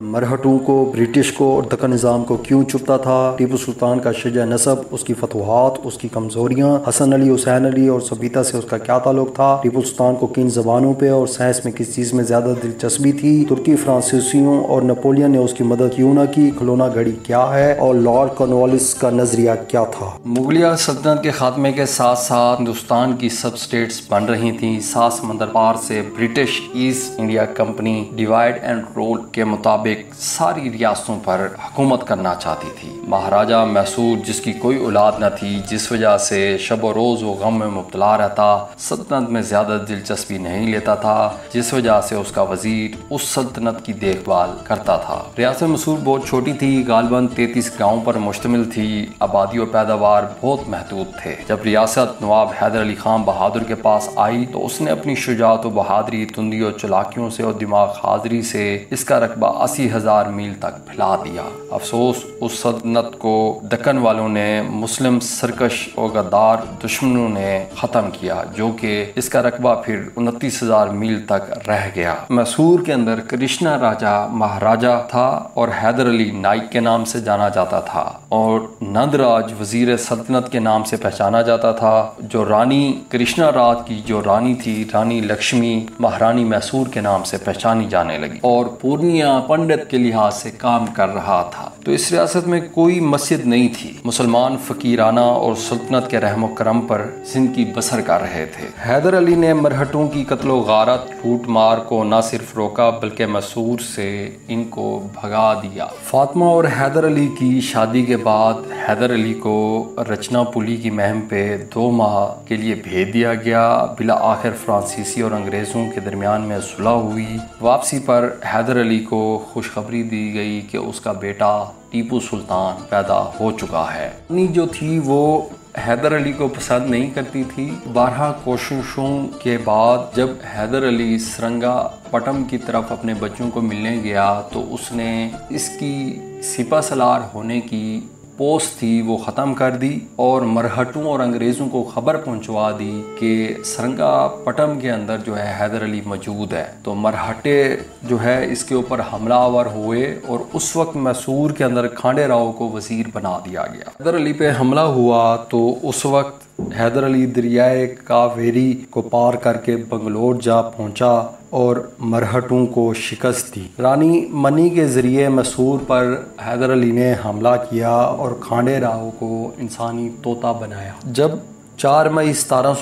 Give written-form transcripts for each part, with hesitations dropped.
مرہٹوں کو، برٹش کو اور دکن نظام کو کیوں چبھتا تھا، ٹیپو سلطان کا شجاع نسب، اس کی فتوحات، اس کی کمزوریاں، حسن علی، حسین علی اور سبیتا سے اس کا کیا تعلق تھا، ٹیپو سلطان کو کن زبانوں پہ اور سائنس میں کس چیز میں زیادہ دلچسپی تھی، ترکی، فرانسیسیوں اور نپولین نے اس کی مدد کیوں نہ کی، کھلونا گھڑی کیا ہے اور لارڈ کارنوالیس کا نظریہ کیا تھا۔ مغلیہ سلطنت کے خاتمے کے ساتھ ساتھ ہندوستان کی سب اسٹیٹس بن رہی تھیں۔ سات سمندر پار سے British East India Company divide and rule کے مطابق ساری ریاستوں پر حکومت کرنا چاہتی تھی۔ مہاراجہ میسور، جس کی کوئی اولاد نہ تھی، جس وجہ سے شب و روز وہ غم میں مبتلا رہتا، سلطنت میں زیادہ دلچسپی نہیں لیتا تھا، جس وجہ سے اس کا وزیر اس سلطنت کی دیکھ بھال کرتا تھا۔ ریاست میسور بہت چھوٹی تھی، غالباً 33 گاؤں پر مشتمل تھی، آبادی و پیداوار بہت محدود تھے۔ جب ریاست نواب حیدر علی خان بہادر کے پاس آئی تو اس نے اپنی شجاعت و بہادری، تندی و چلاکیوں سے اور دماغ حاضری سے اس کا رقبہ 80,000 میل تک پھیلا دیا۔ افسوس، اس سلطنت کو دکن والوں نے، مسلم سرکش اور غدار دشمنوں نے ختم کیا، جو کہ اس کا رقبہ پھر 29,000 میل تک رہ گیا۔ میسور کے اندر کرشنا راجہ مہاراجہ تھا اور حیدر علی نائک کے نام سے جانا جاتا تھا، اور نند راج وزیر سلطنت کے نام سے پہچانا جاتا تھا۔ جو رانی کرشنا راج کی جو رانی تھی، رانی لکشمی، مہارانی میسور کے نام سے پہچانی جانے لگی، اور پورنیہ پنڈت کے لحاظ سے کام کر رہا تھا۔ تو اس ریاست میں کوئی مسجد نہیں تھی۔ مسلمان فقیرانہ اور سلطنت کے رحم و کرم پر زندگی بسر کر رہے تھے۔ حیدر علی نے مرہٹوں کی قتل و غارت، لوٹ مار کو نہ صرف روکا بلکہ میسور سے ان کو بھگا دیا۔ فاطمہ اور حیدر علی کی شادی کے بعد حیدر علی کو رچنا پولی کی مہم پہ 2 ماہ کے لیے بھیج دیا گیا۔ بالآخر فرانسیسی اور انگریزوں کے درمیان میں صلح ہوئی۔ واپسی پر حیدر علی کو خوشخبری دی گئی کہ اس کا بیٹا ٹیپو سلطان پیدا ہو چکا ہے۔ رانی جو تھی وہ حیدر علی کو پسند نہیں کرتی تھی۔ 12 کوششوں کے بعد جب حیدر علی سرنگا پٹم کی طرف اپنے بچوں کو ملنے گیا تو اس نے اس کی سپہ سالار ہونے کی پوسٹ تھی وہ ختم کر دی، اور مرہٹوں اور انگریزوں کو خبر پہنچوا دی کہ سرنگا پٹم کے اندر جو ہے حیدر علی موجود ہے۔ تو مرہٹے جو ہے اس کے اوپر حملہ آور ہوئے، اور اس وقت میسور کے اندر کھانڈے راؤ کو وزیر بنا دیا گیا۔ حیدر علی پہ حملہ ہوا تو اس وقت حیدر علی دریائے کاویری کو پار کر کے بنگلور جا پہنچا اور مرہٹوں کو شکست دی۔ رانی منی کے ذریعے میسور پر حیدر علی نے حملہ کیا اور کھانڈے راؤ کو انسانی طوطا بنایا۔ جب 4 مئی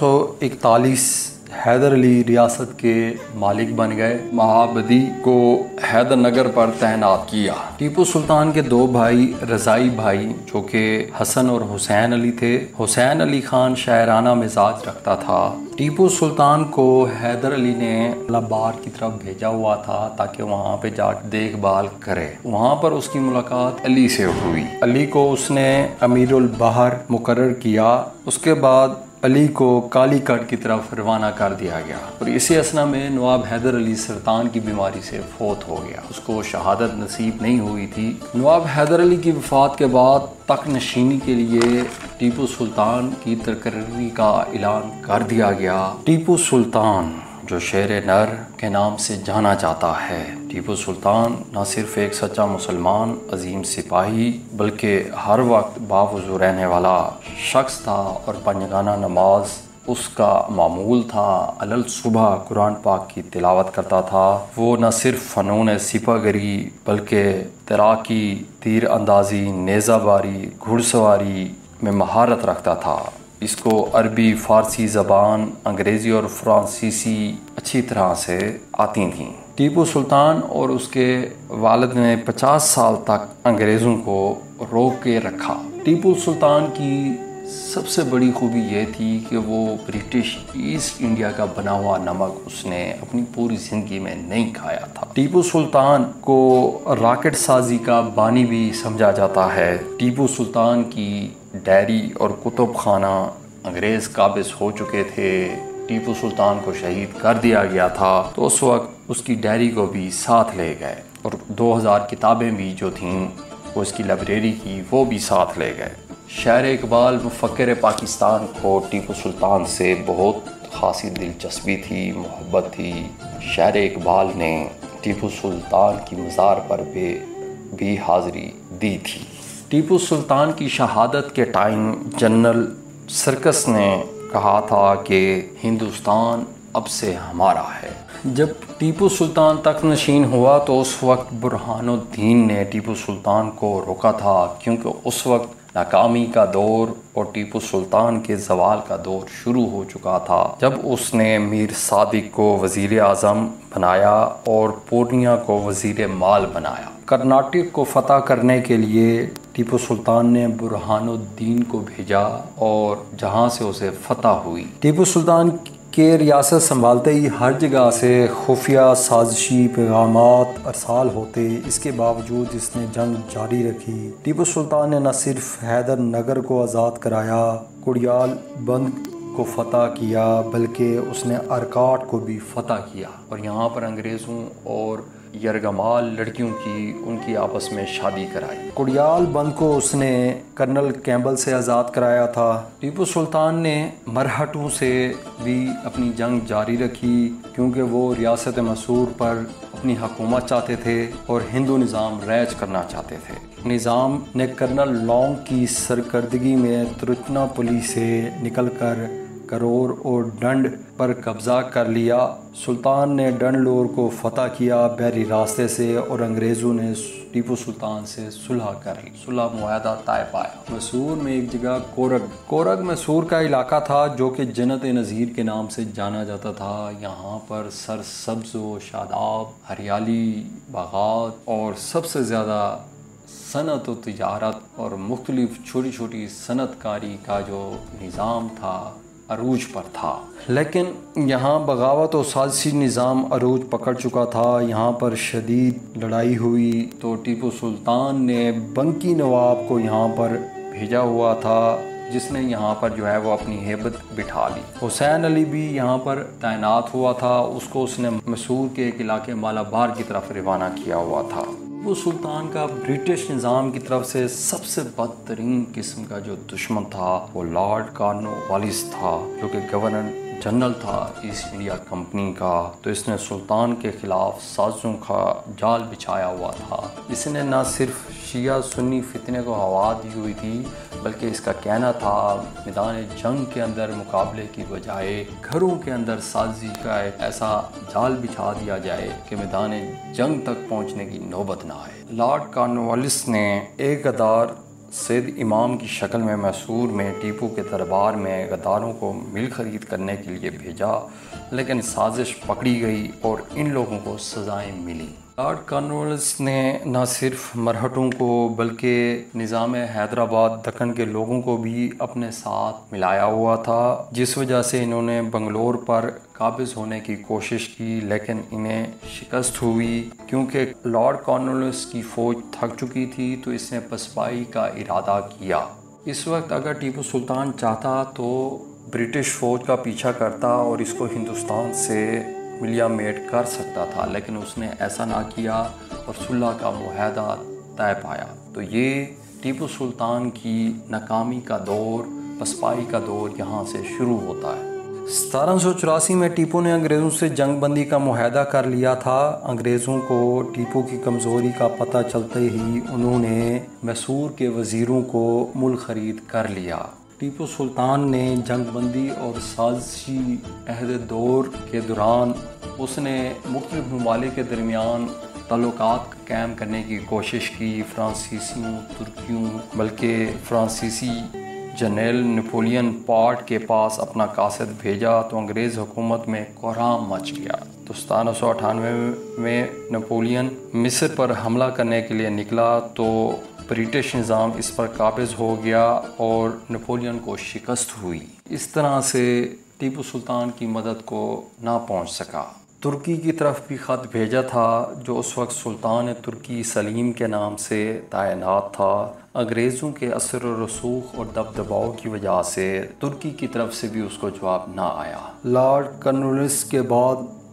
1741 حیدر علی ریاست کے مالک بن گئے، مہابدی کو حیدر نگر پر تعینات کیا۔ ٹیپو سلطان کے 2 بھائی رضائی بھائی جو کہ حسن اور حسین علی تھے۔ حسین علی خان شاعرانہ مزاج رکھتا تھا۔ ٹیپو سلطان کو حیدر علی نے ملابار کی طرف بھیجا ہوا تھا تاکہ وہاں پہ جا دیکھ بھال کرے۔ وہاں پر اس کی ملاقات علی سے ہوئی۔ علی کو اس نے امیر البحر مقرر کیا۔ اس کے بعد علی کو کالی کٹ کی طرف روانہ کر دیا گیا، اور اسی اثنا میں نواب حیدر علی سرطان کی بیماری سے فوت ہو گیا۔ اس کو شہادت نصیب نہیں ہوئی تھی۔ نواب حیدر علی کی وفات کے بعد تخت نشینی کے لیے ٹیپو سلطان کی تقرری کا اعلان کر دیا گیا۔ ٹیپو سلطان جو شیر نر کے نام سے جانا جاتا ہے، ٹیپو سلطان نہ صرف ایک سچا مسلمان، عظیم سپاہی، بلکہ ہر وقت باوضو رہنے والا شخص تھا، اور پنجگانہ نماز اس کا معمول تھا۔ علل صبح قرآن پاک کی تلاوت کرتا تھا۔ وہ نہ صرف فنون سپہ گری بلکہ تیراکی، تیر اندازی، نیزہ باری، گھڑ سواری میں مہارت رکھتا تھا۔ اس کو عربی، فارسی زبان، انگریزی اور فرانسیسی اچھی طرح سے آتی تھیں۔ ٹیپو سلطان اور اس کے والد نے 50 سال تک انگریزوں کو روک کے رکھا۔ ٹیپو سلطان کی سب سے بڑی خوبی یہ تھی کہ وہ برٹش ایسٹ انڈیا کا بنا ہوا نمک اس نے اپنی پوری زندگی میں نہیں کھایا تھا۔ ٹیپو سلطان کو راکٹ سازی کا بانی بھی سمجھا جاتا ہے۔ ٹیپو سلطان کی ڈائری اور کتب خانہ انگریز قابض ہو چکے تھے۔ ٹیپو سلطان کو شہید کر دیا گیا تھا تو اس وقت اس کی ڈائری کو بھی ساتھ لے گئے، اور 2000 کتابیں بھی جو تھیں وہ اس کی لائبریری کی وہ بھی ساتھ لے گئے۔ شاعر اقبال مفکر پاکستان کو ٹیپو سلطان سے بہت خاصی دلچسپی تھی، محبت تھی۔ شاعر اقبال نے ٹیپو سلطان کی مزار پر بھی حاضری دی تھی۔ ٹیپو سلطان کی شہادت کے ٹائم جنرل سرکس نے کہا تھا کہ ہندوستان اب سے ہمارا ہے۔ جب ٹیپو سلطان تخت نشین ہوا تو اس وقت برہان الدین نے ٹیپو سلطان کو روکا تھا، کیونکہ اس وقت ناکامی کا دور اور ٹیپو سلطان کے زوال کا دور شروع ہو چکا تھا، جب اس نے میر صادق کو وزیر اعظم بنایا اور پورنیا کو وزیر مال بنایا۔ کرناٹک کو فتح کرنے کے لیے ٹیپو سلطان نے برہان الدین کو بھیجا اور جہاں سے اسے فتح ہوئی۔ ٹیپو سلطان کے ریاست سنبھالتے ہی ہر جگہ سے خفیہ سازشی پیغامات ارسال ہوتے، اس کے باوجود اس نے جنگ جاری رکھی۔ ٹیپو سلطان نے نہ صرف حیدر نگر کو آزاد کرایا، کوڑیال بند کو فتح کیا، بلکہ اس نے ارکاٹ کو بھی فتح کیا اور یہاں پر انگریزوں اور یرغمال لڑکیوں کی ان کی آپس میں شادی کرائی۔ کوڑیال بند کو اس نے کرنل کیمبل سے آزاد کرایا تھا۔ ٹیپو سلطان نے مرہٹوں سے بھی اپنی جنگ جاری رکھی، کیونکہ وہ ریاست مسور پر اپنی حکومت چاہتے تھے اور ہندو نظام رائج کرنا چاہتے تھے۔ نظام نے کرنل لونگ کی سرکردگی میں تروچناپلی سے نکل کر کرور اور ڈنڈ پر قبضہ کر لیا۔ سلطان نے ڈنڈ لور کو فتح کیا بحری راستے سے اور انگریزوں نے ٹیپو سلطان سے صلح کر لی۔ صلح معاہدہ طے پایا۔ مسور میں ایک جگہ کورگ مسور کا علاقہ تھا جو کہ جنت نظیر کے نام سے جانا جاتا تھا۔ یہاں پر سرسبز و شاداب ہریالی باغات اور سب سے زیادہ صنعت و تجارت اور مختلف چھوٹی چھوٹی صنعت کاری کا جو نظام تھا عروج پر تھا، لیکن یہاں بغاوت و سازشی نظام عروج پکڑ چکا تھا۔ یہاں پر شدید لڑائی ہوئی تو ٹیپو سلطان نے بنکی نواب کو یہاں پر بھیجا ہوا تھا، جس نے یہاں پر جو ہے وہ اپنی ہیبت بٹھا لی۔ حسین علی بھی یہاں پر تعینات ہوا تھا، اس نے مسور کے ایک علاقے مالابار کی طرف روانہ کیا ہوا تھا۔ ٹیپو سلطان کا برٹش نظام کی طرف سے سب سے بدترین قسم کا جو دشمن تھا وہ لارڈ کارنوالیس تھا، جو کہ گورنر جنرل تھا ایسٹ انڈیا کمپنی کا۔ تو اس نے سلطان کے خلاف سازشوں کا جال بچھایا ہوا تھا۔ اس نے نہ صرف شیعہ سنی فتنے کو ہوا دی ہوئی تھی، بلکہ اس کا کہنا تھا میدان جنگ کے اندر مقابلے کی بجائے گھروں کے اندر سازی کا ایک ایسا جال بچھا دیا جائے کہ میدان جنگ تک پہنچنے کی نوبت نہ آئے۔ لارڈ کارنوالیس نے ایک غدار سید امام کی شکل میں مسور میں ٹیپو کے دربار میں غداروں کو مل خرید کرنے کے لیے بھیجا، لیکن سازش پکڑی گئی اور ان لوگوں کو سزائیں ملی۔ لارڈ کارنوالیس نے نہ صرف مرہٹوں کو بلکہ نظام حیدرآباد دکن کے لوگوں کو بھی اپنے ساتھ ملایا ہوا تھا، جس وجہ سے انہوں نے بنگلور پر قابض ہونے کی کوشش کی، لیکن انہیں شکست ہوئی کیونکہ لارڈ کارنوالیس کی فوج تھک چکی تھی۔ تو اس نے پسپائی کا ارادہ کیا۔ اس وقت اگر ٹیپو سلطان چاہتا تو برٹش فوج کا پیچھا کرتا اور اس کو ہندوستان سے ملیا میٹ کر سکتا تھا، لیکن اس نے ایسا نہ کیا اور صلح کا معاہدہ طے پایا۔ تو یہ ٹیپو سلطان کی ناکامی کا دور، پسپائی کا دور یہاں سے شروع ہوتا ہے۔ 1784 میں ٹیپو نے انگریزوں سے جنگ بندی کا معاہدہ کر لیا تھا۔ انگریزوں کو ٹیپو کی کمزوری کا پتہ چلتے ہی انہوں نے میسور کے وزیروں کو مل خرید کر لیا۔ ٹیپو سلطان نے جنگ بندی اور سازشی عہد دور کے دوران اس نے مختلف ممالک کے درمیان تعلقات قائم کرنے کی کوشش کی، فرانسیسیوں، ترکیوں، بلکہ فرانسیسی جنرل نپولین پارٹ کے پاس اپنا قاصد بھیجا تو انگریز حکومت میں کوہرام مچ گیا۔ تو 1798 میں نپولین مصر پر حملہ کرنے کے لیے نکلا تو برٹش نظام اس پر قابض ہو گیا اور نپولین کو شکست ہوئی۔ اس طرح سے ٹیپو سلطان کی مدد کو نہ پہنچ سکا۔ ترکی کی طرف بھی خط بھیجا تھا، جو اس وقت سلطان ترکی سلیم کے نام سے تعینات تھا۔ انگریزوں کے اثر و رسوخ اور دبدباؤ کی وجہ سے ترکی کی طرف سے بھی اس کو جواب نہ آیا۔ لارڈ کارنوالیس کے بعد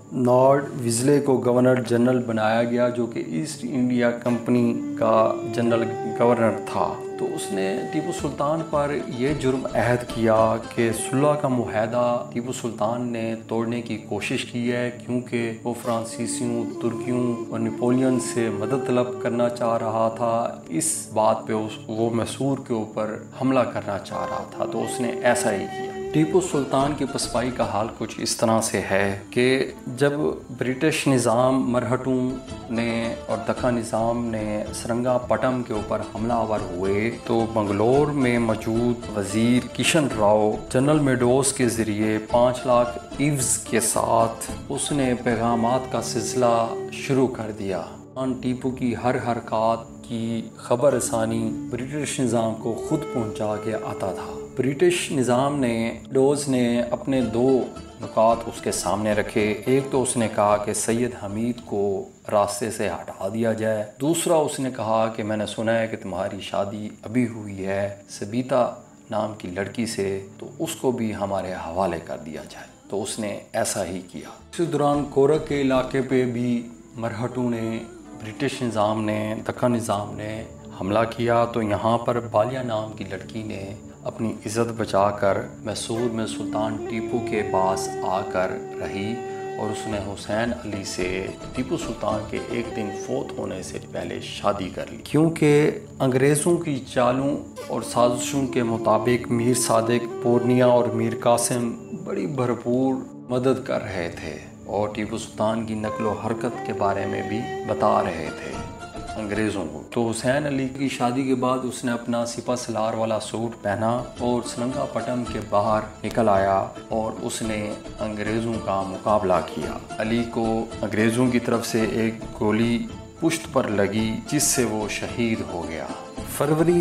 لارڈ ویزلے کو گورنر جنرل بنایا گیا، جو کہ ایسٹ انڈیا کمپنی کا جنرل گورنر تھا۔ تو اس نے ٹیپو سلطان پر یہ جرم عائد کیا کہ صلح کا معاہدہ ٹیپو سلطان نے توڑنے کی کوشش کی ہے، کیونکہ وہ فرانسیسیوں، ترکیوں اور نیپولین سے مدد طلب کرنا چاہ رہا تھا۔ اس بات پہ وہ میسور کے اوپر حملہ کرنا چاہ رہا تھا، تو اس نے ایسا ہی کیا۔ ٹیپو سلطان کی پسپائی کا حال کچھ اس طرح سے ہے کہ جب برٹش نظام مرہٹوں نے اور دکا نظام نے سرنگا پٹم کے اوپر حملہ آور ہوئے، تو بنگلور میں موجود وزیر کشن راؤ جنرل میڈوز کے ذریعے 5 لاکھ ایوز کے ساتھ اس نے پیغامات کا سلسلہ شروع کر دیا۔ ٹیپو کی ہر حرکات کی خبر رسانی برٹش نظام کو خود پہنچا کے آتا تھا۔ برٹش نظام نے ڈوز نے اپنے 2 نکات اس کے سامنے رکھے۔ ایک تو اس نے کہا کہ سید حمید کو راستے سے ہٹا دیا جائے، دوسرا اس نے کہا کہ میں نے سنا ہے کہ تمہاری شادی ابھی ہوئی ہے سبیتا نام کی لڑکی سے، تو اس کو بھی ہمارے حوالے کر دیا جائے۔ تو اس نے ایسا ہی کیا۔ اسی دوران کورک کے علاقے پہ بھی مرہٹوں نے، برٹش نظام نے، دکا نظام نے حملہ کیا، تو یہاں پر بالیہ نام کی لڑکی نے اپنی عزت بچا کر میسور میں سلطان ٹیپو کے پاس آ کر رہی، اور اس نے حسین علی سے ٹیپو سلطان کے ایک دن فوت ہونے سے پہلے شادی کر لی، کیونکہ انگریزوں کی چالوں اور سازشوں کے مطابق میر صادق پورنیا اور میر قاسم بڑی بھرپور مدد کر رہے تھے، اور ٹیپو سلطان کی نقل و حرکت کے بارے میں بھی بتا رہے تھے انگریزوں کو۔ تو حسین علی کی شادی کے بعد اس نے اپنا سپہ سالار والا سوٹ پہنا اور سرنگا پٹم کے باہر نکل آیا، اور اس نے انگریزوں کا مقابلہ کیا۔ علی کو انگریزوں کی طرف سے ایک گولی پشت پر لگی، جس سے وہ شہید ہو گیا۔ فروری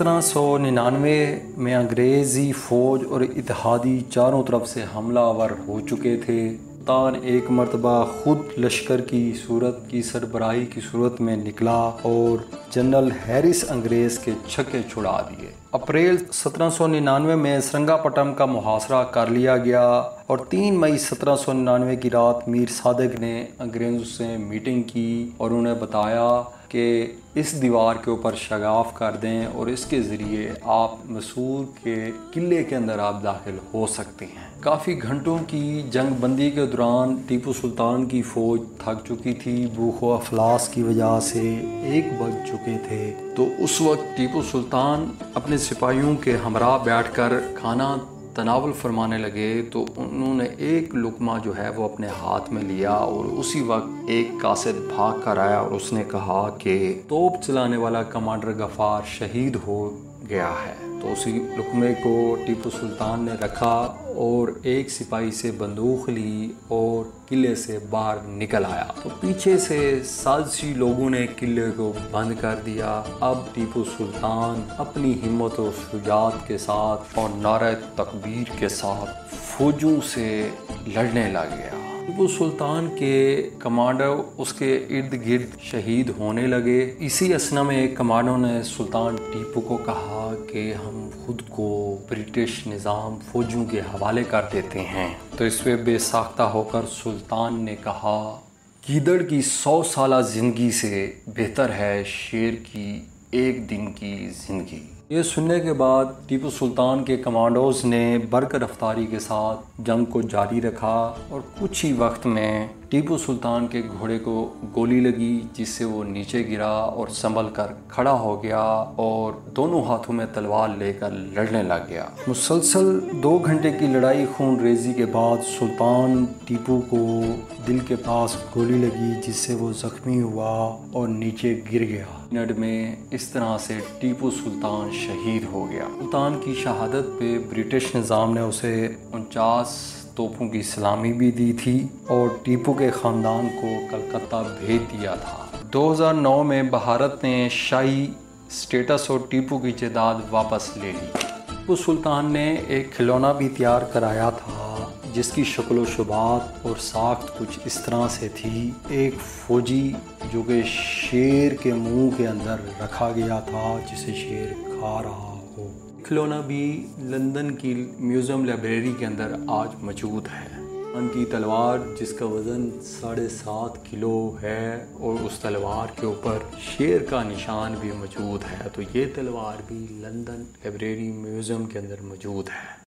1799 میں انگریزی فوج اور اتحادی چاروں طرف سے حملہ آور ہو چکے تھے۔ سلطان ایک مرتبہ خود لشکر کی صورت کی سربراہی کی صورت میں نکلا اور جنرل ہیرس انگریز کے چھکے چھڑا دیے۔ اپریل 1799 میں سرنگا پٹم کا محاصرہ کر لیا گیا، اور 3 مئی 1799 کی رات میر صادق نے انگریزوں سے میٹنگ کی اور انہیں بتایا کہ اس دیوار کے اوپر شگاف کر دیں، اور اس کے ذریعے آپ مسور کے قلعے کے اندر آپ داخل ہو سکتے ہیں۔ کافی گھنٹوں کی جنگ بندی کے دوران ٹیپو سلطان کی فوج تھک چکی تھی، بھوک و افلاس کی وجہ سے 1 بج چکے تھے۔ تو اس وقت ٹیپو سلطان اپنے سپاہیوں کے ہمراہ بیٹھ کر کھانا تناول فرمانے لگے، تو انہوں نے ایک لقمہ جو ہے وہ اپنے ہاتھ میں لیا، اور اسی وقت ایک قاصد بھاگ کر آیا اور اس نے کہا کہ توپ چلانے والا کمانڈر غفار شہید ہو گیا ہے۔ تو اسی لقمے کو ٹیپو سلطان نے رکھا اور ایک سپاہی سے بندوق لی اور قلعے سے باہر نکل آیا۔ تو پیچھے سے سازشی لوگوں نے قلعے کو بند کر دیا۔ اب ٹیپو سلطان اپنی ہمت و شجاعت کے ساتھ اور نعرہ تکبیر کے ساتھ فوجوں سے لڑنے لگ گیا۔ ٹیپو سلطان کے کمانڈو اس کے ارد گرد شہید ہونے لگے۔ اسی اثنا میں ایک کمانڈو نے سلطان ٹیپو کو کہا کہ ہم خود کو برٹش نظام فوجوں کے حوالے کر دیتے ہیں۔ تو اس پہ بے ساختہ ہو کر سلطان نے کہا، گیدڑ کی 100 سالہ زندگی سے بہتر ہے شیر کی 1 دن کی زندگی۔ یہ سننے کے بعد ٹیپو سلطان کے کمانڈوز نے برق رفتاری کے ساتھ جنگ کو جاری رکھا، اور کچھ ہی وقت میں ٹیپو سلطان کے گھوڑے کو گولی لگی، جس سے وہ نیچے گرا اور سنبھل کر کھڑا ہو گیا اور دونوں ہاتھوں میں تلوار لے کر لڑنے لگ گیا۔ مسلسل 2 گھنٹے کی لڑائی خون ریزی کے بعد سلطان ٹیپو کو دل کے پاس گولی لگی، جس سے وہ زخمی ہوا اور نیچے گر گیا۔ منٹ میں اس طرح سے ٹیپو سلطان شہید ہو گیا۔ سلطان کی شہادت پہ برٹش نظام نے اسے 49 توپوں کی سلامی بھی دی تھی، اور ٹیپو کے خاندان کو کلکتہ بھیج دیا تھا۔ 2009 میں بھارت نے شاہی سٹیٹس اور ٹیپو کی جائیداد واپس لے لی۔ ٹیپو سلطان نے ایک کھلونا بھی تیار کرایا تھا، جس کی شکل و شبات اور ساخت کچھ اس طرح سے تھی۔ ایک فوجی جو کہ شیر کے منہ کے اندر رکھا گیا تھا، جسے شیر کھا رہا ہو۔ کھلونا بھی لندن کی میوزیم لائبریری کے اندر آج موجود ہے۔ کی تلوار جس کا وزن 7.5 کلو ہے اور اس تلوار کے اوپر شیر کا نشان بھی موجود ہے، تو یہ تلوار بھی لندن لائبریری میوزیم کے اندر موجود ہے۔